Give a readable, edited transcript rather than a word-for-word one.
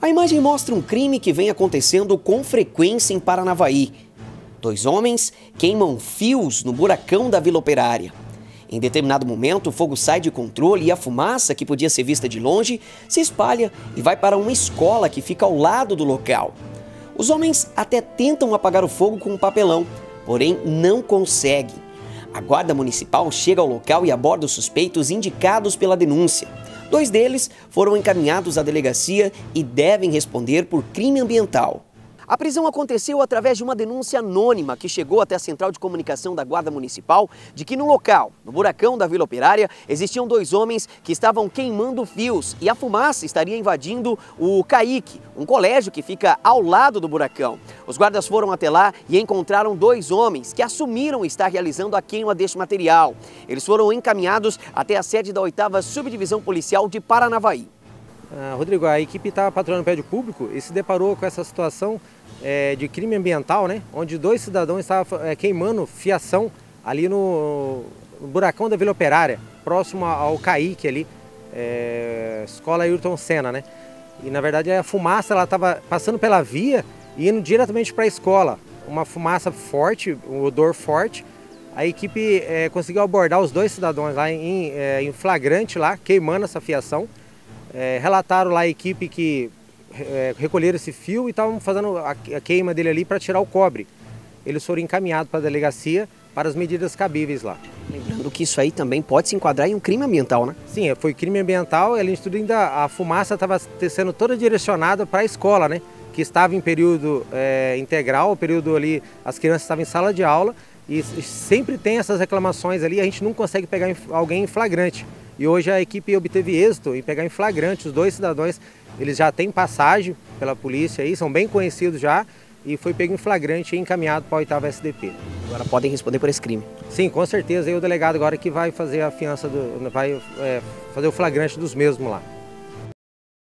A imagem mostra um crime que vem acontecendo com frequência em Paranavaí. 2 homens queimam fios no buracão da Vila Operária. Em determinado momento, o fogo sai de controle e a fumaça, que podia ser vista de longe, se espalha e vai para uma escola que fica ao lado do local. Os homens até tentam apagar o fogo com um papelão, porém não conseguem. A guarda municipal chega ao local e aborda os suspeitos indicados pela denúncia. 2 deles foram encaminhados à delegacia e devem responder por crime ambiental. A prisão aconteceu através de uma denúncia anônima que chegou até a central de comunicação da Guarda Municipal de que no local, no buracão da Vila Operária, existiam 2 homens que estavam queimando fios e a fumaça estaria invadindo o CAIC, um colégio que fica ao lado do buracão. Os guardas foram até lá e encontraram 2 homens que assumiram estar realizando a queima deste material. Eles foram encaminhados até a sede da 8ª Subdivisão Policial de Paranavaí. Rodrigo, a equipe estava patrulhando o prédio público e se deparou com essa situação de crime ambiental, né? Onde 2 cidadãos estavam queimando fiação ali no buracão da Vila Operária, próximo ao CAIC ali, Escola Ayrton Senna, né? E na verdade a fumaça estava passando pela via e indo diretamente para a escola. Uma fumaça forte, um odor forte. A equipe conseguiu abordar os 2 cidadãos lá em flagrante, lá, queimando essa fiação. Relataram lá a equipe que recolheram esse fio e estavam fazendo a queima dele ali para tirar o cobre. Eles foram encaminhados para a delegacia para as medidas cabíveis lá. Lembrando que isso aí também pode se enquadrar em um crime ambiental, né? Sim, foi crime ambiental, além de tudo ainda a fumaça estava sendo toda direcionada para a escola, né? Que estava em período integral, o período ali, as crianças estavam em sala de aula e sempre tem essas reclamações ali, a gente não consegue pegar alguém em flagrante. E hoje a equipe obteve êxito em pegar em flagrante os 2 cidadãos. Eles já têm passagem pela polícia aí, são bem conhecidos já, e foi pego em flagrante e encaminhado para a 8ª SDP. Agora podem responder por esse crime. Sim, com certeza. E o delegado agora que vai fazer a fiança, vai fazer o flagrante dos mesmos lá.